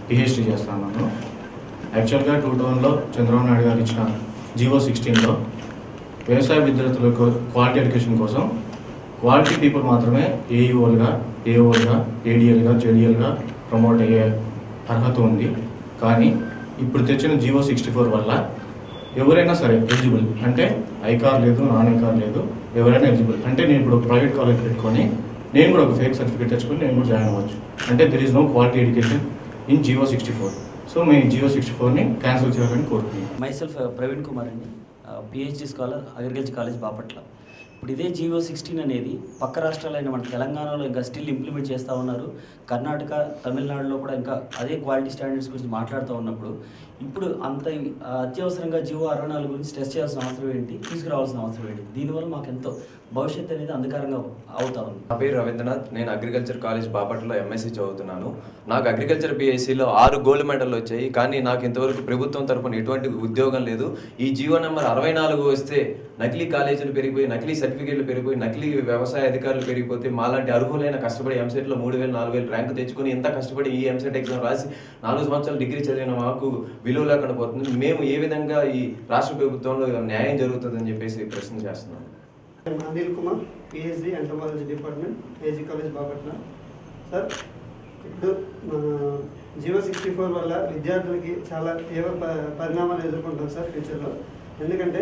PhD చేస్తున్నాను. యాక్చువల్గా 2000లో చంద్రబాబు నాయుడు గారు ఇచ్చిన జీవో 16లో వ్యవసాయ విద్యార్థులకు క్వాలిటీ ఎడ్యుకేషన్ కోసం క్వాలిటీ పీపుల్ మాత్రమే ఏఈఓలుగా, ఏఓలుగా, ఏడిఎల్గా, జేడిఎల్గా ప్రమోట్ అయ్యే అర్హత ఉంది. కానీ ఇప్పుడు తెచ్చిన జీవో 64 వల్ల ఎవరైనా సరే ఎలిజిబుల్, అంటే ఐకార్ లేదు, నాన్ ఐకార్ లేదు, ఎవరైనా ఎలిజిబుల్. అంటే నేను ఇప్పుడు ప్రైవేట్ కాలేజ్ పెట్టుకొని నేను కూడా ఒక ఫేక్ సర్టిఫికేట్ తెచ్చుకొని నేను కూడా జాయిన్ అవ్వచ్చు. అంటే there is no quality education in G O 64. So మేము జీవో 64ని క్యాన్సిల్ చేయాలని కోరుతున్నాం. మైసెల్ఫ్ ప్రవీణ్ కుమార్ అండి, PhD scholar, agriculture college Bapatla. ఇప్పుడు ఇదే జీవో 16 అనేది పక్క రాష్ట్రాలైన మన తెలంగాణలో ఇంకా స్టిల్ ఇంప్లిమెంట్ చేస్తూ ఉన్నారు. కర్ణాటక, తమిళనాడులో కూడా ఇంకా అదే క్వాలిటీ స్టాండర్డ్స్ గురించి మాట్లాడుతూ ఉన్నప్పుడు ఇప్పుడు అంత అత్యవసరంగా జీవో 64 గురించి స్ట్రెస్ చేయాల్సిన అవసరం ఏంటి, తీసుకురావాల్సిన అవసరం ఏంటి? దీనివల్ల మాకు ఎంతో భవిష్యత్తు అనేది అంధకారంగా అవుతా ఉంది. నా పేరు రవీంద్రనాథ్. నేను అగ్రికల్చర్ కాలేజ్ బాపట్లలో ఎంఎస్సీ చదువుతున్నాను. నాకు అగ్రికల్చర్ పిఎస్సిలో 6 గోల్డ్ మెడల్ వచ్చాయి. కానీ నాకు ఇంతవరకు ప్రభుత్వం తరఫున ఎటువంటి ఉద్యోగం లేదు. ఈ జీవో నెంబర్ 64 వస్తే నకిలీ కాలేజీలు పెరిగిపోయి, నకిలీ సర్టిఫికేట్లు పెరిగిపోయి, నకిలీ వ్యవసాయ అధికారులు పెరిగిపోతే మాలాంటి అర్హులైన కష్టపడి ఎంసెట్లో 3000, 4000 ర్యాంకు తెచ్చుకొని ఎంత కష్టపడి ఈ ఎంసెట్ ఎగ్జామ్ రాసి 4 సంవత్సరాలు డిగ్రీ చదివిన మాకు విలువ లేకుండా పోతుంది. మేము ఏ విధంగా ఈ రాష్ట్ర ప్రభుత్వంలో న్యాయం జరుగుతుందని చెప్పేసి ప్రశ్న చేస్తున్నాం. Anil Kumar, PhD entomology department, AG college Bapatla. Sir, ఇప్పుడు జీవో 64 వల్ల విద్యార్థులకి చాలా తీవ్ర పరిణామాలు ఎదుర్కొంటాం సార్ ఫ్యూచర్లో. ఎందుకంటే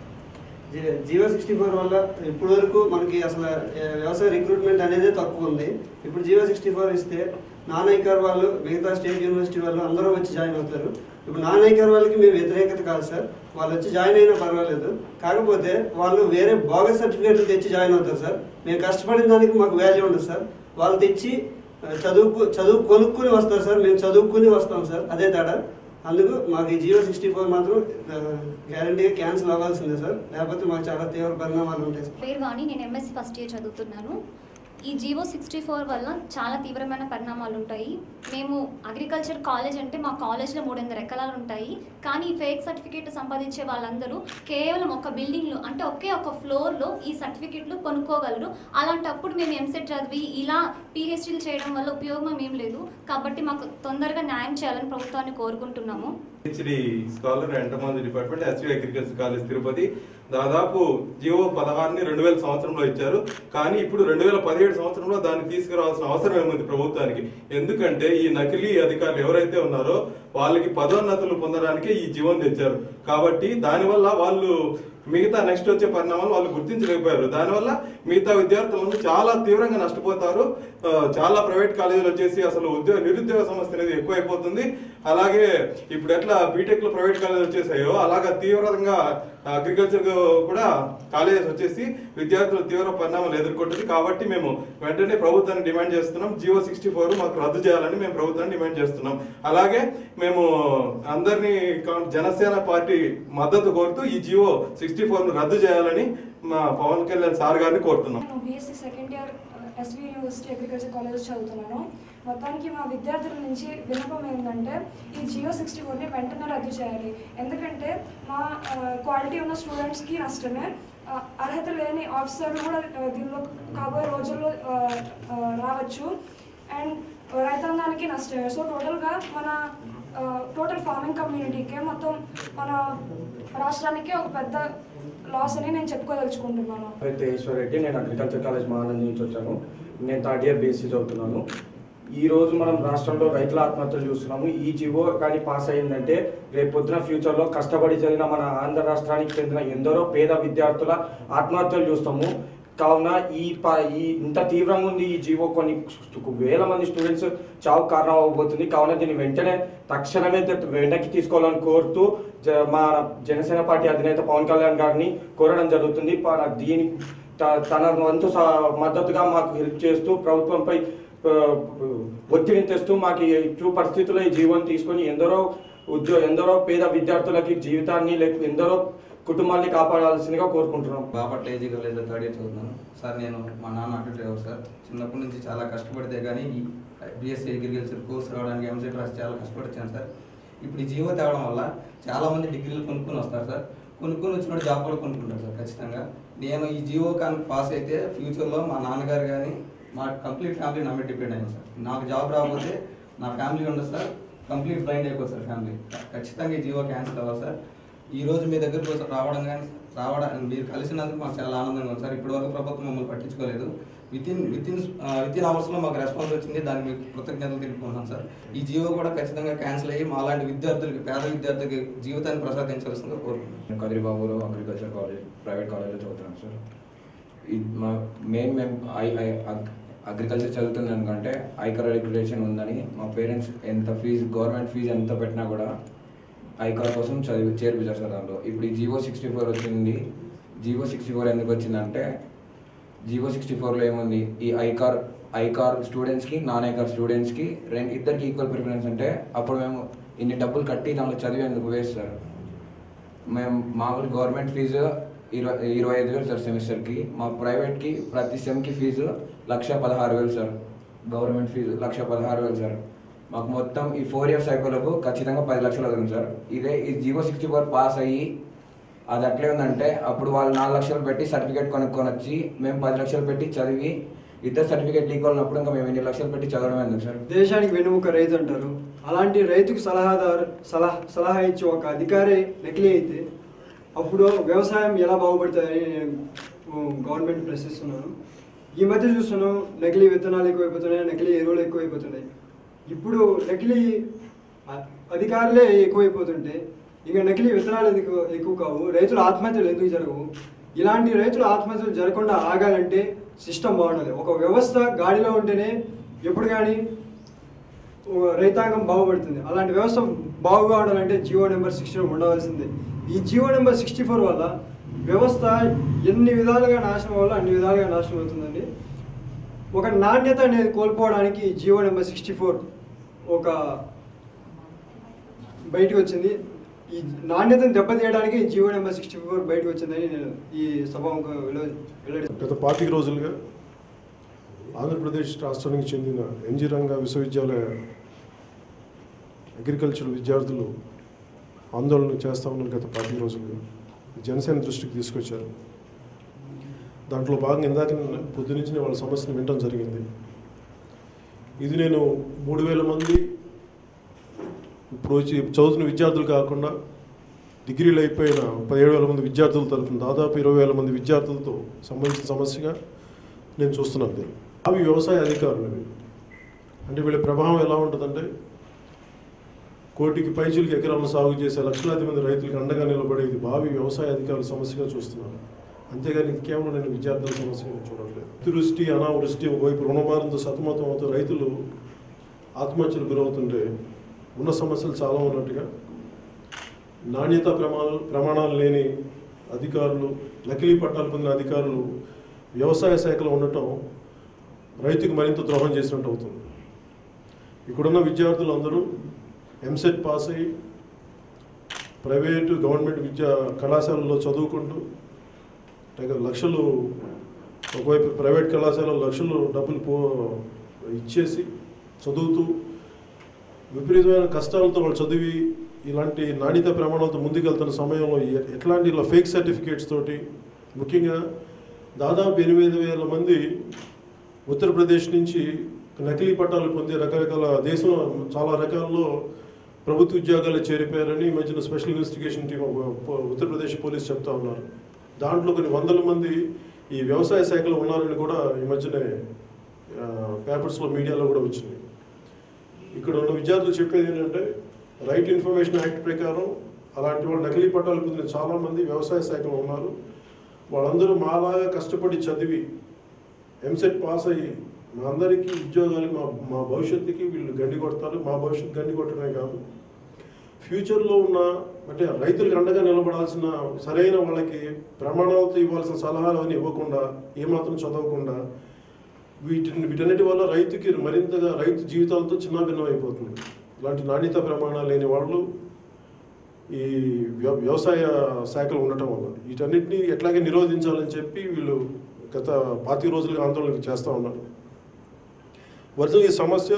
జీవో 64 వల్ల ఇప్పటి వరకు మనకి అసలు వ్యవసాయ రిక్రూట్మెంట్ అనేది తక్కువ ఉంది. ఇప్పుడు జీవో 64 ఇస్తే నాన్ ఐకార్ వాళ్ళు, మిగతా స్టేట్ యూనివర్సిటీ వాళ్ళు అందరూ వచ్చి జాయిన్ అవుతారు. ఇప్పుడు నాన్ ఐకార్ వాళ్ళకి మేము వ్యతిరేకత కాదు సార్, వాళ్ళు వచ్చి జాయిన్ అయినా పర్వాలేదు. కాకపోతే వాళ్ళు వేరే బోగస్ సర్టిఫికేట్లు తెచ్చి జాయిన్ అవుతారు సార్. మేము కష్టపడిన దానికి మాకు వాల్యూ ఉండదు సార్. వాళ్ళు తెచ్చి చదువు కొనుక్కుని వస్తారు సార్, మేము చదువుకుని వస్తాం సార్, అదే తేడా. అందుకు మాకు ఈ జీవో 64 మాత్రం గ్యారంటీగా క్యాన్సిల్ అవ్వాల్సిందే సార్, లేకపోతే మాకు చాలా తీవ్ర పరిణామాలు ఉంటాయి సార్. పేరు కానీ నేను ఎంఎస్సీ ఫస్ట్ ఇయర్ చదువుతున్నాను. ఈ జీవో 64 వల్ల చాలా తీవ్రమైన పరిణామాలు ఉంటాయి. మేము అగ్రికల్చర్ కాలేజ్ అంటే మా కాలేజ్లో 300 ఎకరాలు ఉంటాయి. కానీ ఈ ఫేక్ సర్టిఫికేట్ సంపాదించే వాళ్ళందరూ కేవలం ఒక బిల్డింగ్లో, అంటే ఒకే ఒక ఫ్లోర్లో ఈ సర్టిఫికేట్లు కొనుక్కోగలరు. అలాంటప్పుడు మేము ఎంసెట్ చదివి ఇలా పిహెచ్డీలు చేయడం వల్ల ఉపయోగం ఏం లేదు. కాబట్టి మాకు తొందరగా న్యాయం చేయాలని ప్రభుత్వాన్ని కోరుకుంటున్నాము. PhD scholar entomology department, SV agriculture college Tirupati. దాదాపు జీవో 16ని 2000 సంవత్సరంలో ఇచ్చారు. కానీ ఇప్పుడు 2017 సంవత్సరంలో దాన్ని తీసుకురావాల్సిన అవసరం ఏముంది ప్రభుత్వానికి? ఎందుకంటే ఈ నకిలీ అధికారులు ఎవరైతే ఉన్నారో వాళ్ళకి పదోన్నతులు పొందడానికి ఈ జీవోని తెచ్చారు. కాబట్టి దానివల్ల వాళ్ళు మిగతా నెక్స్ట్ వచ్చే పరిణామాలు వాళ్ళు గుర్తించలేకపోయారు. దానివల్ల మిగతా విద్యార్థులను చాలా తీవ్రంగా నష్టపోతారు. చాలా ప్రైవేట్ కాలేజీలు వచ్చేసి అసలు నిరుద్యోగ సమస్య అనేది ఎక్కువైపోతుంది. అలాగే ఇప్పుడు ఎట్లా బీటెక్ లో ప్రైవేట్ కాలేజీలు వచ్చేసాయో అలాగా తీవ్రంగా అగ్రికల్చర్ కూడా కాలేజెస్ వచ్చేసి విద్యార్థులు తీవ్ర పరిణామాలు ఎదుర్కొంటుంది. కాబట్టి మేము వెంటనే ప్రభుత్వాన్ని డిమాండ్ చేస్తున్నాం, జీవో 64 మాకు రద్దు చేయాలని మేము ప్రభుత్వాన్ని డిమాండ్ చేస్తున్నాం. అలాగే మేము అందరినీ జనసేన పార్టీ మద్దతు కోరుతూ ఈ జీవో 64ను రద్దు చేయాలని మా పవన్ కళ్యాణ్ సార్ గారిని కోరుతున్నాం. BSc second year SV university agriculture college చదువుతున్నాను. మొత్తానికి మా విద్యార్థుల నుంచి విన్నపం ఏంటంటే ఈ జీవో 64ని వెంటనే రద్దు చేయాలి. ఎందుకంటే మా క్వాలిటీ ఉన్న స్టూడెంట్స్కి నష్టమే, అర్హత లేని ఆఫీసర్లు కూడా దీనిలో కాబోయే రోజుల్లో రావచ్చు, అండ్ రైతాంగానికి నష్టమే. సో టోటల్గా మన టోటల్ ఫార్మింగ్ కమ్యూనిటీకే, మొత్తం మన రాష్ట్రానికి ఒక పెద్ద లాస్ అని నేను చెప్పుకోదలుచుకుంటున్నాను. ఈశ్వర్ రెడ్డి, నేను అగ్రికల్చర్ కాలేజ్ మహానంది నుంచి వచ్చాను. నేను 3rd ఇయర్ బీఎస్సీ చదువుతున్నాను. ఈరోజు మనం రాష్ట్రంలో రైతుల ఆత్మహత్యలు చూస్తున్నాము. ఈ జీవో కానీ పాస్ అయ్యిందంటే రేపు పొద్దున ఫ్యూచర్లో కష్టపడి చదివిన మన ఆంధ్ర రాష్ట్రానికి చెందిన ఎందరో పేద విద్యార్థుల ఆత్మహత్యలు చూస్తాము. కావున ఈ ఇంత తీవ్రంగా ఉంది ఈ జీవో, కొన్ని వేల మంది స్టూడెంట్స్ చావు కారణం అవ్వబోతుంది. కావున దీన్ని వెంటనే తక్షణమే వెనక్కి తీసుకోవాలని కోరుతూ మా జనసేన పార్టీ అధినేత పవన్ కళ్యాణ్ గారిని కోరడం జరుగుతుంది. దీని తన వంతు మద్దతుగా మాకు హెల్ప్ చేస్తూ ప్రభుత్వంపై ఒత్తిడిని తెస్తూ మాకు ఈ పరిస్థితుల్లో ఈ జీవోని తీసుకొని ఎందరో పేద విద్యార్థులకి జీవితాన్ని ఎందరో కుటుంబాన్ని కాపాడాల్సిందిగా కోరుకుంటున్నాం. బాపట్ల ఏజీ కాలేజ్లో 3rd ఇయర్ చదువుతున్నాను సార్. నేను మా నాన్న ఆటో డ్రైవర్ సార్. చిన్నప్పటి నుంచి చాలా కష్టపడితే కానీ ఈ బీఎస్సీ అగ్రికల్చర్ కోర్స్ రావడానికి ఎంసెట్ రాసి చాలా కష్టపడిచ్చాను సార్. ఇప్పుడు ఈ జీవో తేవడం వల్ల చాలామంది డిగ్రీలు కొనుక్కొని వస్తారు సార్. కొనుక్కొని వచ్చినప్పుడు జాబ్ కూడా కొనుక్కుంటారు సార్ ఖచ్చితంగా. నేను ఈ జీవో కానీ పాస్ అయితే ఫ్యూచర్లో మా నాన్నగారు కానీ మా కంప్లీట్ ఫ్యామిలీ నా మీద డిపెండ్ అయింది సార్. నాకు జాబ్ రాకపోతే నా ఫ్యామిలీ ఉండదు సార్, కంప్లీట్ బ్లైండ్ అయిపోతుంది సార్ ఫ్యామిలీ. ఖచ్చితంగా ఈ జీవో క్యాన్సిల్ అవ్వాలి సార్. ఈ రోజు మీ దగ్గరకు రావడం మీరు కలిసినందుకు మాకు చాలా ఆనందంగా ఉంది సార్. ఇప్పటివరకు ప్రభుత్వం మమ్మల్ని పట్టించుకోలేదు. వితిన్ అవర్స్లో మాకు రెస్పాన్స్ వచ్చింది. దానికి మీకు కృతజ్ఞతలు తెలుపుకుంటున్నాం సార్. ఈ జీవో కూడా ఖచ్చితంగా క్యాన్సిల్ అయ్యి మాలాంటి విద్యార్థులకి, పేద విద్యార్థులకి జీవితాన్ని ప్రసాదించాల్సిందిగా కోరుకుంటున్నాం. కదిరిబాబులో అగ్రికల్చర్ కాలేజ్, ప్రైవేట్ కాలేజ్లో చదువుతున్నాం సార్. మా మేము అగ్రికల్చర్ చదువుతున్నాను కంటే ఐకార్ రెగ్యులేషన్ ఉందని మా పేరెంట్స్ గవర్నమెంట్ ఫీజు ఎంత పెట్టినా కూడా ఐకార్ కోసం చేర్పించారు సార్ దాంట్లో. ఇప్పుడు ఈ జీవో 64 వచ్చింది. జీవో 64 ఎందుకు వచ్చిందంటే జీవో 64లో ఏముంది, ఈ ఐకార్ స్టూడెంట్స్కి నాన్ ఐకార్ స్టూడెంట్స్కి ఇద్దరికి ఈక్వల్ ప్రిఫరెన్స్ అంటే అప్పుడు మేము ఇన్ని డబ్బులు కట్టి దాంట్లో చదివేందుకు వేస్ట్ సార్. మేము మామూలు గవర్నమెంట్ ఫీజు 25,000 సార్ సెమిస్టర్కి. మా ప్రైవేట్కి ప్రతి సెమ్కి fees 1,16,000 sir. Government fees 1,16,000 sir. మాకు మొత్తం ఈ 4 years అయిపోయేలోపు ఖచ్చితంగా 10 లక్షలు అవుతుంది సార్. ఈ జీవో 64 పాస్ అయ్యి అది అట్లే ఉందంటే అప్పుడు వాళ్ళు 4 లక్షలు పెట్టి సర్టిఫికేట్ కొనుక్కొని వచ్చి మేము 10 లక్షలు పెట్టి చదివి ఇద్దరు సర్టిఫికేట్ ఈక్వల్ ఉన్నప్పుడు ఇంకా మేము 8 లక్షలు పెట్టి చదవడం ఎందుకు సార్? దేశానికి వెన్నుముక రైతు అంటారు. అలాంటి రైతుకు సలహా ఇచ్చి ఒక అధికారి నకిలీ అయితే అప్పుడు వ్యవసాయం ఎలా బాగుపడుతుందని నేను గవర్నమెంట్ ప్రశ్నిస్తున్నాను. ఈ మధ్య చూస్తున్నాం నకిలీ విత్తనాలు ఎక్కువైపోతున్నాయి, నకిలీ ఎరువులు ఎక్కువైపోతున్నాయి. ఇప్పుడు నకిలీ అధికారులే ఎక్కువైపోతుంటే ఇంకా నకిలీ విత్తనాలు ఎందుకు ఎక్కువ కావు? రైతుల ఆత్మహత్యలు ఎందుకు జరగవు? ఇలాంటి రైతుల ఆత్మహత్యలు జరగకుండా ఆగాలంటే సిస్టమ్ బాగుండాలి. ఒక వ్యవస్థ గాడిలో ఉంటేనే ఎప్పుడు కానీ రైతాంగం బాగుపడుతుంది. అలాంటి వ్యవస్థ బాగుగా ఉండాలంటే జీవో నెంబర్ 64 ఉండవలసిందే. ఈ జీవో నెంబర్ 64 వల్ల వ్యవస్థ ఎన్ని విధాలుగా నాశనం వల్ల అన్ని విధాలుగా నాశనం అవుతుందండి. ఒక నాణ్యత అనేది కోల్పోవడానికి జీవో నెంబర్ 64 ఒక బయటకు వచ్చింది. ఈ నాణ్యతను దెబ్బతీయడానికి జీవో నెంబర్ 64 బయటకు వచ్చిందని నేను ఈ సభకు గత 25 రోజులుగా ఆంధ్రప్రదేశ్ రాష్ట్రానికి చెందిన ఎన్జి రంగా విశ్వవిద్యాలయ అగ్రికల్చర్ విద్యార్థులు ఆందోళన చేస్తూ ఉన్నారు. గత 25 రోజులుగా జనసేన దృష్టికి తీసుకొచ్చారు. దాంట్లో భాగంగా ఇందాక పొద్దునుంచి వాళ్ళ సమస్యను వినడం జరిగింది. ఇది నేను 3,000 మంది ఇప్పుడు వచ్చి చదువుతున్న విద్యార్థులు కాకుండా డిగ్రీలు అయిపోయిన 17,000 మంది విద్యార్థుల తరఫున దాదాపు 20,000 మంది విద్యార్థులతో సంబంధించిన సమస్యగా నేను చూస్తున్నాను. అవి వ్యవసాయ అధికారులు అంటే వీళ్ళ ప్రభావం ఎలా ఉంటుందంటే కోటికి పైచీలకి ఎకరాలను సాగు చేసే లక్షలాది మంది రైతులకు అండగా నిలబడేది భావి వ్యవసాయ అధికారుల సమస్యగా చూస్తున్నాను. అంతేగాని ఇది కేవలం నేను విద్యార్థుల సమస్యగా చూడట్లేదు. అతివృష్టి అనావృష్టి ఒకవైపు రుణభారంతో సతమతం అవుతూ రైతులు ఆత్మహత్యలు గురవుతుంటే ఉన్న సమస్యలు చాలా ఉన్నట్టుగా నాణ్యత ప్రమాణాలు లేని అధికారులు, నకిలీ పట్టాలు పొందిన అధికారులు వ్యవసాయ శాఖలో ఉండటం రైతుకు మరింత ద్రోహం చేసినట్టు అవుతుంది. ఇక్కడున్న విద్యార్థులందరూ ఎంసెట్ పాస్ అయ్యి ప్రైవేటు గవర్నమెంట్ కళాశాలలో చదువుకుంటూ లక్షలు, ఒకవైపు ప్రైవేట్ కళాశాలలో లక్షలు డబ్బులు ఇచ్చేసి చదువుతూ విపరీతమైన కష్టాలతో వాళ్ళు చదివి ఇలాంటి నాణ్యత ప్రమాణాలతో ముందుకెళ్తున్న సమయంలో ఎట్లాంటి ఇలా ఫేక్ సర్టిఫికేట్స్ తోటి ముఖ్యంగా దాదాపు 8,000 మంది ఉత్తరప్రదేశ్ నుంచి నకిలీ పట్టాలు పొందే రకరకాల దేశం చాలా రకాల్లో ప్రభుత్వ ఉద్యోగాలు చేరిపోయారని ఈ మధ్యన special investigation team Uttar Pradesh police చెప్తా ఉన్నారు. దాంట్లో కొన్ని 100 మంది ఈ వ్యవసాయ శాఖలో ఉన్నారని కూడా ఈ మధ్యనే పేపర్స్లో మీడియాలో కూడా వచ్చినాయి. ఇక్కడ ఉన్న విద్యార్థులు చెప్పేది ఏంటంటే రైట్ ఇన్ఫర్మేషన్ యాక్ట్ ప్రకారం అలాంటి వాళ్ళు నకిలీ పట్టాలు పొందిన చాలామంది వ్యవసాయ శాఖలో ఉన్నారు. వాళ్ళందరూ మాలాగా కష్టపడి చదివి ఎంసెట్ పాస్ అయ్యి మా అందరికీ ఉద్యోగాలు మా భవిష్యత్తుకి వీళ్ళు గండి కొడతారు. మా భవిష్యత్తు గండి కొట్టడమే కాదు, ఫ్యూచర్లో ఉన్న అంటే రైతులకు అండగా నిలబడాల్సిన సరైన వాళ్ళకి ప్రమాణాలతో ఇవ్వాల్సిన సలహాలు అని ఇవ్వకుండా ఏమాత్రం చదవకుండా వీటన్నిటి వల్ల రైతుకి మరింతగా రైతు జీవితాలతో చిన్నాభిన్నం అయిపోతుంది. ఇలాంటి నాణ్యత ప్రమాణాలు లేని వాళ్ళు ఈ వ్యవసాయ శాఖలో ఉండటం వల్ల వీటన్నిటిని ఎట్లాగే నిరోధించాలని చెప్పి వీళ్ళు గత 25 రోజులుగా ఆందోళన చేస్తూ ఉన్నారు. ఒరిజినల్ ఈ సమస్య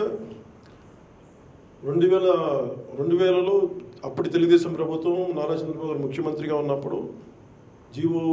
2000లో అప్పటి తెలుగుదేశం ప్రభుత్వం నారా చంద్రబాబు గారు ముఖ్యమంత్రిగా ఉన్నప్పుడు జీవో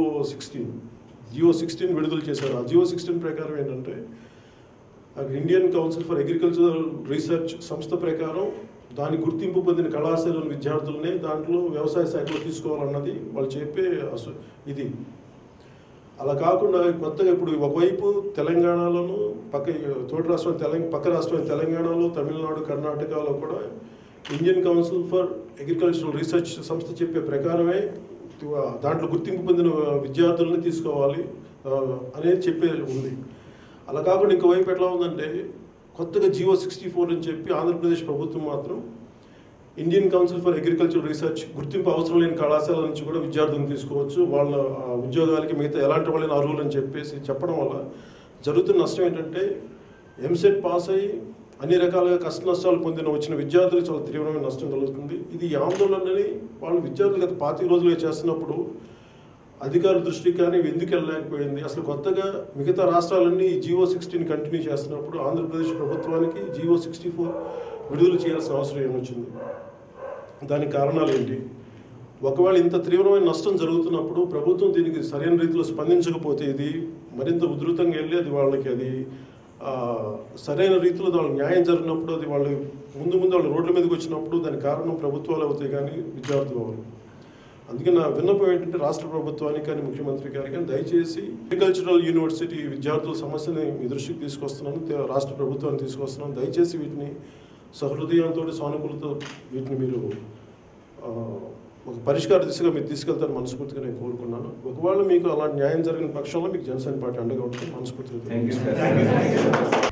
16 విడుదల చేశారు. ఆ జీవో 16 ప్రకారం ఏంటంటే Indian council for agricultural research సంస్థ ప్రకారం దాని గుర్తింపు పొందిన కళాశాలల విద్యార్థులనే దాంట్లో వ్యవసాయ శాఖలో తీసుకోవాలన్నది వాళ్ళు చెప్పే ఇది. అలా కాకుండా కొత్తగా ఇప్పుడు ఒకవైపు తెలంగాణలోను తోటి రాష్ట్రం పక్క రాష్ట్రం తెలంగాణలో, తమిళనాడు, కర్ణాటకలో కూడా Indian council for agricultural research సంస్థ చెప్పే ప్రకారమే దాంట్లో గుర్తింపు పొందిన విద్యార్థులని తీసుకోవాలి అనేది చెప్పే ఉంది. అలా కాకుండా ఇంకోవైపు ఎట్లా ఉందంటే కొత్తగా GO 64 అని చెప్పి ఆంధ్రప్రదేశ్ ప్రభుత్వం మాత్రం Indian council for agricultural research గుర్తింపు అవసరం లేని కళాశాల నుంచి కూడా విద్యార్థులను తీసుకోవచ్చు, వాళ్ళ ఉద్యోగాలకి మిగతా ఎలాంటి వాళ్ళని అర్హులు అని చెప్పేసి చెప్పడం వల్ల జరుగుతున్న నష్టం ఏంటంటే ఎంసెట్ పాస్ అయ్యి అన్ని రకాలుగా కష్ట నష్టాలు వచ్చిన విద్యార్థులకు చాలా తీవ్రమైన నష్టం కలుగుతుంది. ఇది ఆందోళనని వాళ్ళు విద్యార్థులు గత 25 రోజులుగా చేస్తున్నప్పుడు అధికారుల దృష్టికి కానీ ఎందుకు వెళ్ళలేకపోయింది. అసలు కొత్తగా మిగతా రాష్ట్రాలన్నీ GO 16 కంటిన్యూ చేస్తున్నప్పుడు ఆంధ్రప్రదేశ్ ప్రభుత్వానికి GO 64 విడుదల చేయాల్సిన అవసరం ఏమొచ్చింది? దానికి కారణాలు ఏంటి? ఒకవేళ ఇంత తీవ్రమైన నష్టం జరుగుతున్నప్పుడు ప్రభుత్వం దీనికి సరైన రీతిలో స్పందించకపోతే ఇది మరింత ఉధృతంగా వెళ్ళి అది వాళ్ళకి సరైన రీతిలో వాళ్ళకి న్యాయం జరిగినప్పుడు అది వాళ్ళు ముందు వాళ్ళు రోడ్ల మీదకి వచ్చినప్పుడు దానికి కారణం ప్రభుత్వాలు అవుతాయి కానీ విద్యార్థులు అవ్వరు. అందుకే నా విన్నపం ఏంటంటే రాష్ట్ర ప్రభుత్వానికి కానీ ముఖ్యమంత్రి గారికి కానీ దయచేసి అగ్రికల్చరల్ యూనివర్సిటీ విద్యార్థుల సమస్యని మీ దృష్టికి తీసుకొస్తున్నాను, రాష్ట్ర ప్రభుత్వాన్ని తీసుకొస్తున్నాను. దయచేసి వీటిని సహృదయంతో సానుకూలతో వీటిని మీరు ఒక పరిష్కార దిశగా మీరు తీసుకెళ్తారని మనస్ఫూర్తిగా నేను కోరుకున్నాను. ఒకవేళ మీకు అలాంటి న్యాయం జరిగిన పక్షంలో మీకు జనసేన పార్టీ అండగా ఉంటుంది మనస్ఫూర్తిగా.